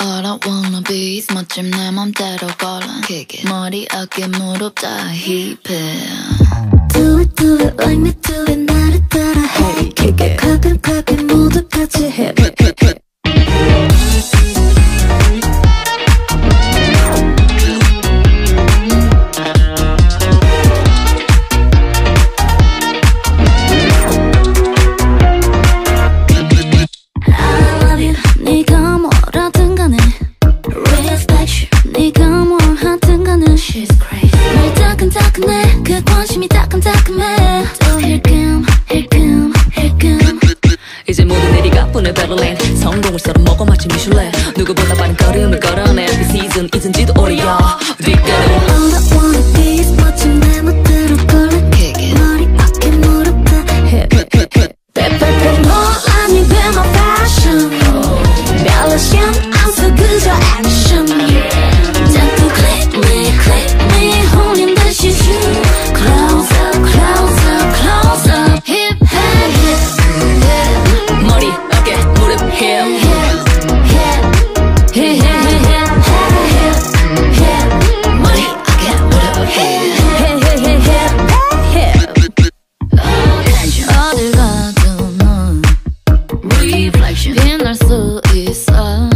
All I wanna be is 멋짐 내 맘대로 걸어 머리 어깨 무릎 다 힙해 Do it like me do it 나를 따라 해 kick it 가끔 모두 같이 해 그 관심이 따끔따끔해 또 힐끔 이제 모두 내리가 보내 베를린 성공을 썰어 먹어 마치 미슐랭 누구보다 빠른 걸음을 걸어내 그 시즌 잊은지도 오래야 뒷걸음 All I wanna be is 멋진 내 멋대로 걸어 머리 어깨 무릎 다 hip 빼빼빼 뭘 아니 be my fashion 멜로디언 I'm so 그저 action 자꾸 click me 홀린 듯이 shoot Close up, hip, 머리, 어깨, 무릎, hip 머리 어깨 무릎 어딜 가도 넌 reflection 빛날 수 있어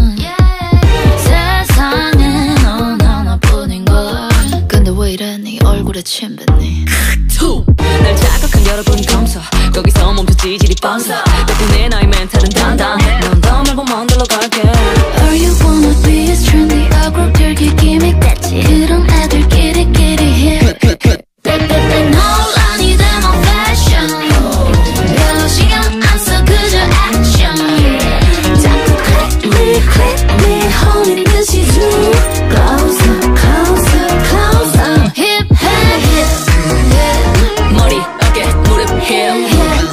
세상에 넌 하나뿐인걸 근데 왜 이래 네 얼굴에 침 뱉니 날 자극한 여러분 감사 거기서 멈춰 지질이 뻔사 덕분에 나의 멘탈은 단단해 넌 더 말고 먼데로 갈게 All you wanna be is trendy 어그로들기 기믹 됐지 그런 애들끼리 hip 빼빼빼 널 아니 them on fashion 멜로디언 I'm so 그저 action 자꾸 click me 홀린 듯이 zoom Close up, hip 머리, 어깨, 무릎, hip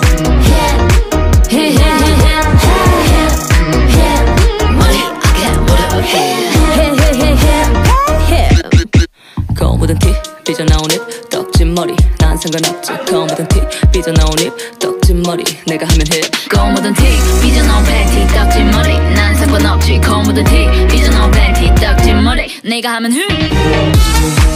검은 티 삐져나온 입 떡진 머리 난 상관없지 검은 티 삐져나온 입 떡진 머리 내가 하면 해 검은 티 삐져나온 팬티 떡진 머리 난 상관없지 검은 티 삐져나온 팬티 떡진 머리 내가 하면 흠